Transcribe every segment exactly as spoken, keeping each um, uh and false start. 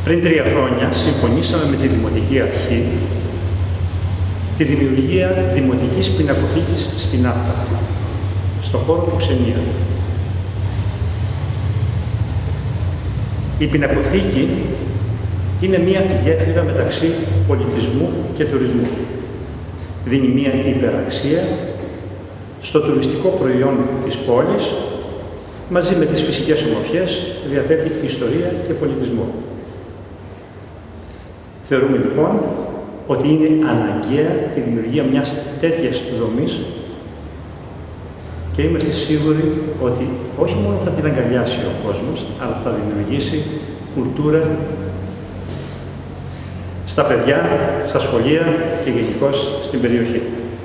Πριν τρία χρόνια συμφωνήσαμε με τη Δημοτική Αρχή τη δημιουργία δημοτικής πινακοθήκης στην Άρπαχτη, στο χώρο του Ξενία. Η πινακοθήκη είναι μία γέφυρα μεταξύ πολιτισμού και τουρισμού. Δίνει μία υπεραξία στο τουριστικό προϊόν της πόλης, μαζί με τις φυσικές ομορφιές, διαθέτει ιστορία και πολιτισμό. Θεωρούμε λοιπόν ότι είναι αναγκαία η δημιουργία μιας τέτοιας δομής και είμαστε σίγουροι ότι όχι μόνο θα την αγκαλιάσει ο κόσμος, αλλά θα δημιουργήσει κουλτούρα στα παιδιά, στα σχολεία και γενικώς στην περιοχή.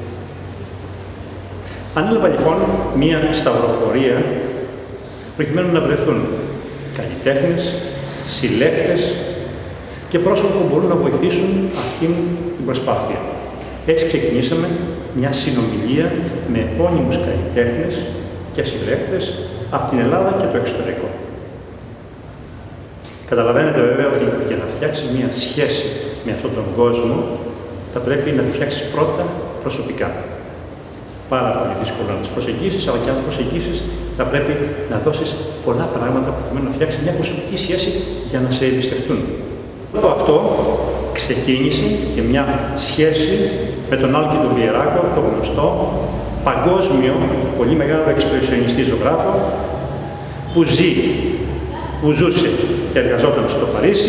Ανέλαβα λοιπόν μία σταυροπορία προκειμένου να βρεθούν καλλιτέχνες, συλλέκτες και πρόσωπα που μπορούν να βοηθήσουν αυτήν την προσπάθεια. Έτσι ξεκινήσαμε μια συνομιλία με επώνυμους καλλιτέχνες και συλλέκτες από την Ελλάδα και το εξωτερικό. Καταλαβαίνετε βέβαια ότι για να φτιάξεις μια σχέση με αυτόν τον κόσμο θα πρέπει να τη φτιάξεις πρώτα προσωπικά. Πάρα πολύ δύσκολο να τις προσεγγίσεις, αλλά και αν τις προσεγγίσεις θα πρέπει να δώσεις πολλά πράγματα προκειμένου να φτιάξεις μια προσωπική σχέση για να σε εμπιστευτούν. Αυτό ξεκίνησε και μια σχέση με τον Άλκη τον Πιεράκο, τον γνωστό, παγκόσμιο, πολύ μεγάλο εξπρεσιονιστή ζωγράφο, που ζει, που ζούσε και εργαζόταν στο Παρίσι,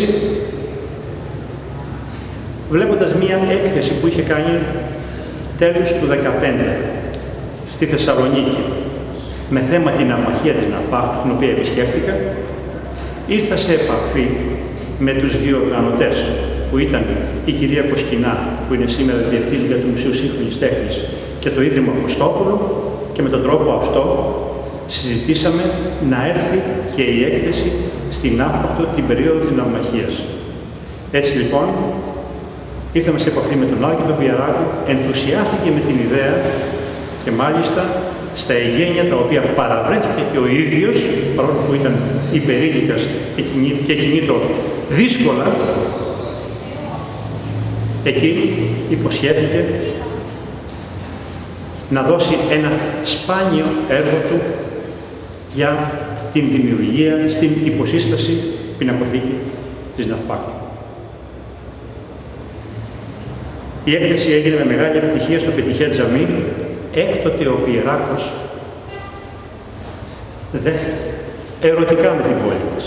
βλέποντας μια έκθεση που είχε κάνει τέλος του δεκαπέντε στη Θεσσαλονίκη με θέμα την αμαχία της Ναυπάχτου, την οποία επισκέφτηκα, ήρθα σε επαφή με τους διοργανωτές που ήταν η κυρία Κοσκινά, που είναι σήμερα διευθύντρια του Μουσείου Σύγχρονης Τέχνης, και το Ίδρυμα Κωστόπουλου, και με τον τρόπο αυτό συζητήσαμε να έρθει και η έκθεση στην Ναύπαχτο την περίοδο της Ναυμαχίας. Έτσι λοιπόν ήρθαμε σε επαφή με τον Άλκη τον Πιεράκο, ενθουσιάστηκε με την ιδέα και μάλιστα στα εγγένεια τα οποία παραβρέθηκε και ο ίδιος, παρόλο που ήταν υπερήλικας και κινήτο δύσκολα, εκεί υποσχέθηκε να δώσει ένα σπάνιο έργο του για την δημιουργία στην υποσύσταση πινακοθήκη της Ναυπάχτου. Η έκθεση έγινε με μεγάλη επιτυχία στο Φετιχέ Τζαμί. Έκτοτε ο Πιεράκος δέθηκε ερωτικά με την πόλη μας.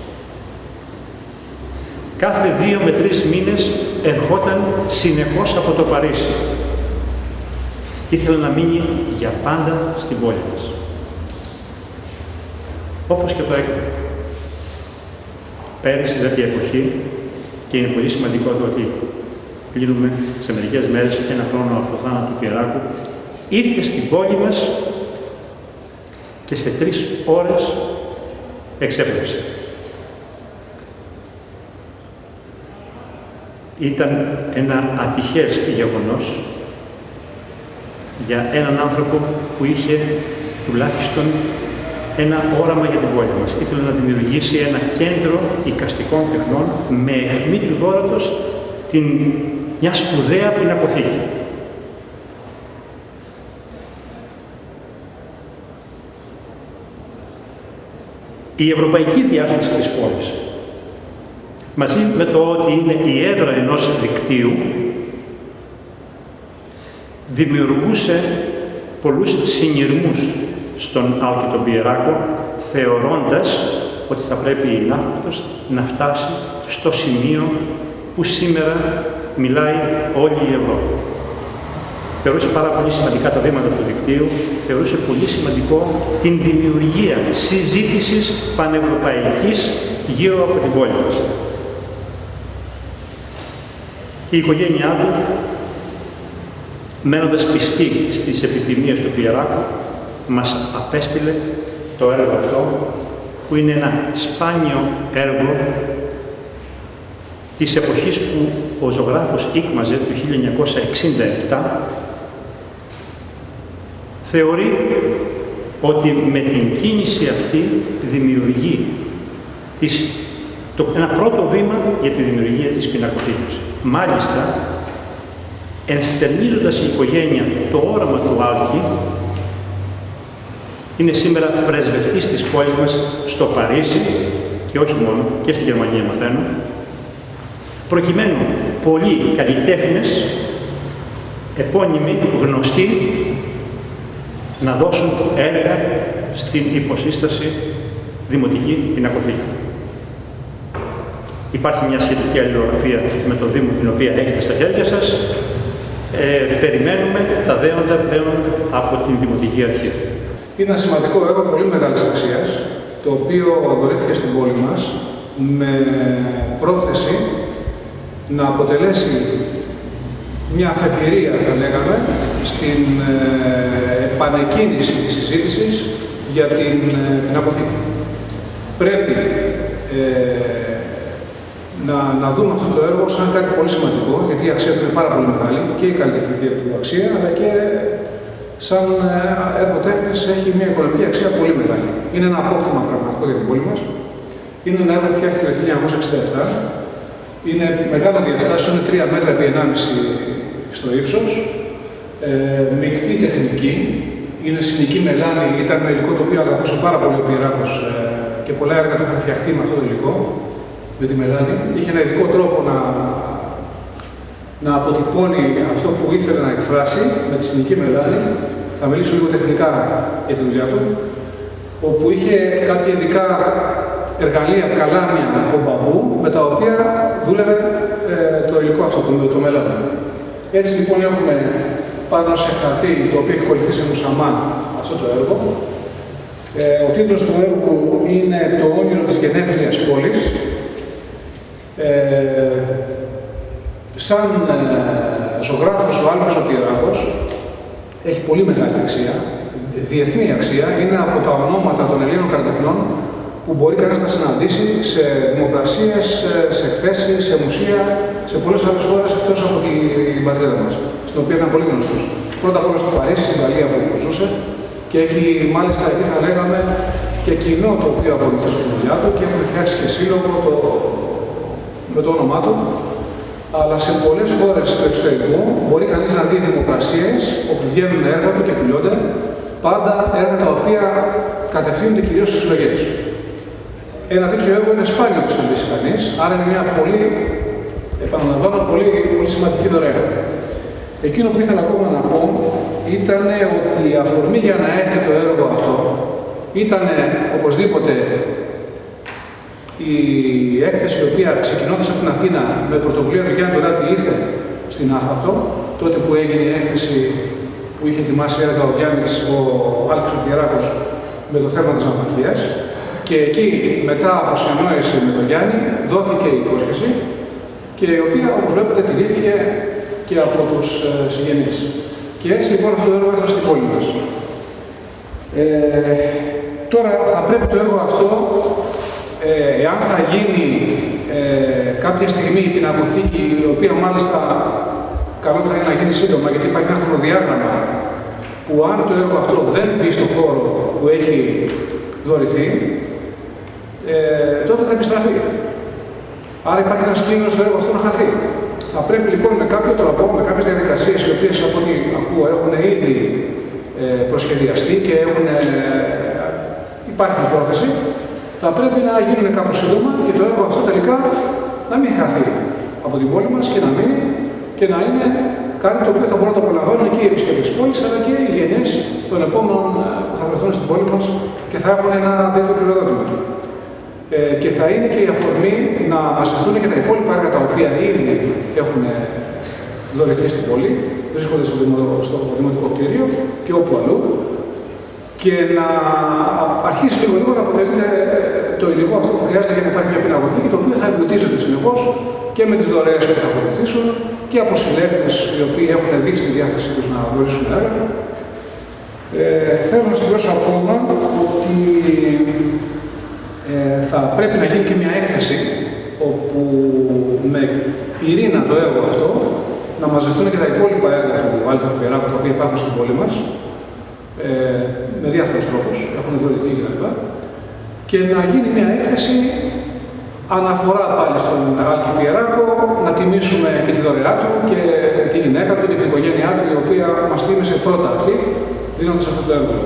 Κάθε δύο με τρεις μήνες ερχόταν συνεχώς από το Παρίσι. Ήθελε να μείνει για πάντα στην πόλη μας. Όπως και το έκανε. Πέρυσι τέτοια εποχή, και είναι πολύ σημαντικό το ότι κλείνουμε σε μερικές μέρες ένα χρόνο από το θάνατο του Πιεράκου, ήρθε στην πόλη μας και σε τρεις ώρες εξέπνευσε. Ήταν ένα ατυχές γεγονός για έναν άνθρωπο που είχε τουλάχιστον ένα όραμα για την πόλη μας. Ήθελε να δημιουργήσει ένα κέντρο εικαστικών τεχνών με αιχμή του δώρατος την, μια σπουδαία πινακοθήκη. Η ευρωπαϊκή διάσταση της πόλης, μαζί με το ότι είναι η έδρα ενός δικτύου, δημιουργούσε πολλούς συνειρμούς στον Άλκη τον Πιεράκο, θεωρώντας ότι θα πρέπει η Ναύπακτος να φτάσει στο σημείο που σήμερα μιλάει όλη η Ευρώπη. Θεωρούσε πάρα πολύ σημαντικά τα βήματα του δικτύου, θεωρούσε πολύ σημαντικό την δημιουργία συζήτησης πανευρωπαϊκής γύρω από την πόλη μας. Η οικογένειά του, μένοντας πιστή στις επιθυμίες του Πιεράκου, μας απέστειλε το έργο αυτό, που είναι ένα σπάνιο έργο της εποχής που ο ζωγράφος Ίκμαζε του χίλια εννιακόσια εξήντα επτά θεωρεί ότι με την κίνηση αυτή δημιουργεί τις το, ένα πρώτο βήμα για τη δημιουργία της πινακοθήκης. Μάλιστα, ενστερνίζοντας η οικογένεια το όραμα του Άλκη, είναι σήμερα πρεσβευτής της πόλης μας στο Παρίσι και όχι μόνο, και στη Γερμανία μαθαίνω, προκειμένου πολλοί καλλιτέχνες, επώνυμοι, γνωστοί, να δώσουν έργα στην υποσύσταση Δημοτική Πινακοθήκη. Υπάρχει μια σχετική αλληλογραφία με το Δήμο, την οποία έχετε στα χέρια σας. Ε, περιμένουμε τα δέοντα πλέον από την Δημοτική Αρχή. Είναι ένα σημαντικό έργο πολύ μεγάλης αξίας, το οποίο δωρήθηκε στην πόλη μας με πρόθεση να αποτελέσει μια αφετηρία, θα λέγαμε, στην ε, επανεκκίνηση της συζήτησης για την ε, πινακοθήκη. Πρέπει ε, να, να δούμε αυτό το έργο σαν κάτι πολύ σημαντικό, γιατί η αξία του είναι πάρα πολύ μεγάλη, και η καλλιτεχνική του αξία, αλλά και σαν έργο τέχνης έχει μια οικονομική αξία πολύ μεγάλη. Είναι ένα απόκτημα πραγματικό για την πόλη μας. Είναι ένα έργο που φτιάχτηκε το χίλια εννιακόσια εξήντα επτά. Είναι μεγάλο διαστάσιο, είναι τρία μέτρα επί ενάμιση στο ύψος. Ε, μεικτή τεχνική. Είναι συνοική μελάνη, ήταν ένα υλικό το οποίο αγαπούσε πάρα πολύ ο Πιεράκος ε, και πολλά έργα του είχαν φτιαχτεί με αυτό το υλικό, με τη μελάνη. Είχε ένα ειδικό τρόπο να, να αποτυπώνει αυτό που ήθελε να εκφράσει με τη συνοική μελάνη. Θα μιλήσω λίγο τεχνικά για τη δουλειά του, όπου είχε κάποια ειδικά εργαλεία, καλάμια από μπαμπού, με τα οποία δούλευε ε, το υλικό αυτό, το, το μελάνι. Έτσι λοιπόν έχουμε πάνω σε χαρτί, το οποίο έχει κολληθεί σε μουσαμά αυτό το έργο. Ε, ο τίτλος του έργου είναι «Το όνειρο της γενέθλιας πόλης». Ε, σαν ε, ζωγράφος ο Άλκης ο Πιεράκος έχει πολύ μεγάλη αξία, διεθνή αξία, είναι από τα ονόματα των Ελλήνων καλλιτεχνών που μπορεί κανείς να συναντήσει σε δημοπρασίες, σε εκθέσεις, σε μουσεία, σε πολλές άλλες χώρες εκτός από την πατρίδα μας, στην οποία ήταν πολύ γνωστός. Πρώτα απ' όλα στο Παρίσι, στην Γαλλία που ζούσε, και έχει μάλιστα εκεί θα λέγαμε και κοινό το οποίο ακολουθούσε τη δουλειά του και έχουν φτιάξει και σύλλογο το, με το όνομά του. Αλλά σε πολλές χώρες του εξωτερικού μπορεί κανείς να δει δημοπρασίες όπου βγαίνουν έργα του και πουλιώνται, πάντα έργα τα οποία κατευθύνονται κυρίως στις συλλογές. Ένα τέτοιο έργο είναι σπάνιο να το συναντήσει κανείς, άρα είναι μια πολύ, επαναλαμβάνω, πολύ, πολύ σημαντική δωρεά. Εκείνο που ήθελα ακόμα να πω ήταν ότι η αφορμή για να έρθει το έργο αυτό ήταν οπωσδήποτε η έκθεση η οποία ξεκινώντας από την Αθήνα με πρωτοβουλία του Γιάννη Τωράτη ήρθε στην Άφαπτο, τότε που έγινε η έκθεση που είχε ετοιμάσει έργα ο Γιάννης, ο Άλκης ο Πιεράκος με το θέμα της ναυμαχίας, και εκεί μετά από συνεννόηση με τον Γιάννη δόθηκε η υπόσχεση και η οποία όπως βλέπετε τηρήθηκε και από τους ε, συγγενείς. Και έτσι λοιπόν αυτό το έργο έφτασε στην πόλη μας. Ε, τώρα θα πρέπει το έργο αυτό, ε, εάν θα γίνει ε, κάποια στιγμή την αποθήκη, η οποία μάλιστα καλό θα είναι να γίνει σύντομα, γιατί υπάρχει ένα χρονοδιάγραμμα που αν το έργο αυτό δεν μπει στον χώρο που έχει δωρηθεί, ε, τότε θα επιστραφεί. Άρα υπάρχει ένας κίνδυνος στο έργο αυτό να χαθεί. Θα πρέπει λοιπόν με κάποιο τρόπο, με κάποιες διαδικασίες οι οποίες από ό,τι ακούω έχουν ήδη ε, προσχεδιαστεί και έχουν, ε, υπάρχει πρόθεση, θα πρέπει να γίνουν κάπως σύντομα και το έργο αυτό τελικά να μην χαθεί από την πόλη μας και να μείνει και να είναι κάτι το οποίο θα μπορούν να το απολαμβάνουν και οι επισκέπτες της πόλης αλλά και οι γενιές των επόμενων που θα βρεθούν στην πόλη μας και θα έχουν ένα τέτοιο κληροδότημα. Ε, και θα είναι και η αφορμή να μαζευτούν και τα υπόλοιπα έργα τα οποία ήδη έχουν δωρηθεί στην πόλη, βρίσκονται στο, δημο, στο δημοτικό κτίριο και όπου αλλού, και να αρχίσει λίγο λίγο να αποτελείται το υλικό αυτό που χρειάζεται για να υπάρχει μια πινακοθήκη, το οποίο θα εμπλουτίζεται συνεχώς και με τις δωρεές που θα ακολουθήσουν και από συλλέκτες οι οποίοι έχουν δείξει τη διάθεσή τους να δωρήσουν έργα. Ε, θέλω να συμπληρώσω ακόμα ότι Ε, θα πρέπει να γίνει και μια έκθεση όπου με πυρήνα το έργο αυτό να μαζευτούν και τα υπόλοιπα έργα του Άλκη του Πιεράκου τα οποία υπάρχουν στην πόλη μας ε, με διάφορους τρόπους, έχουν δωρηθεί κλπ. Και να γίνει μια έκθεση αναφορά πάλι στον Άλκη Πιεράκο, να τιμήσουμε και τη δωρεά του και τη γυναίκα του και την οικογένειά του, η οποία μας τίμησε πρώτα αυτή, δίνοντας αυτό το έργο.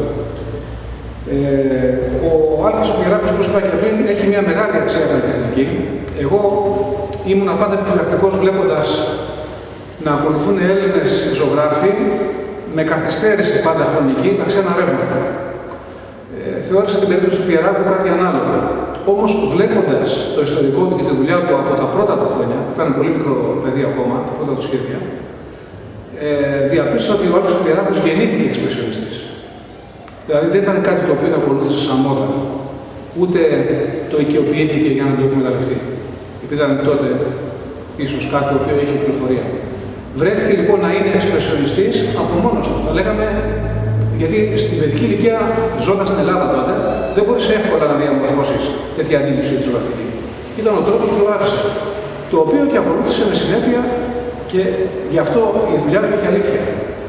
Ε, ο Άλκης ο Πιεράκος, όπως είπα και πριν, έχει μια μεγάλη αξία καλλιτεχνική. Εγώ ήμουν πάντα επιφυλακτικός βλέποντας να ακολουθούν Έλληνες ζωγράφοι με καθυστέρηση πάντα χρονική τα ξένα ρεύματα. Ε, θεώρησα την περίπτωση του Πιεράκου κάτι ανάλογο. Όμως, βλέποντας το ιστορικό του και τη δουλειά του από τα πρώτα του χρόνια, που ήταν πολύ μικρό παιδί ακόμα, τα πρώτα του σχέδια, ε, διαπίστωσα ότι ο Άλκης ο Πιεράκος γεννήθηκε εξπρεσιονιστής. Δηλαδή δεν ήταν κάτι το οποίο το ακολούθησε σαν μόδα, ούτε το οικειοποιήθηκε για να το εκμεταλλευτεί. Επειδή ήταν τότε ίσως κάτι το οποίο είχε κυκλοφορία. Βρέθηκε λοιπόν να είναι εξπρεσιονιστής από μόνος του. Το λέγαμε, γιατί στην παιδική ηλικία, ζώντας στην Ελλάδα τότε, δεν μπορείς εύκολα να διαμορφώσεις τέτοια αντίληψη τη ζωγραφική. Ήταν ο τρόπος που ζωγράφησε. Το οποίο και ακολούθησε με συνέπεια και γι' αυτό η δουλειά του έχει αλήθεια.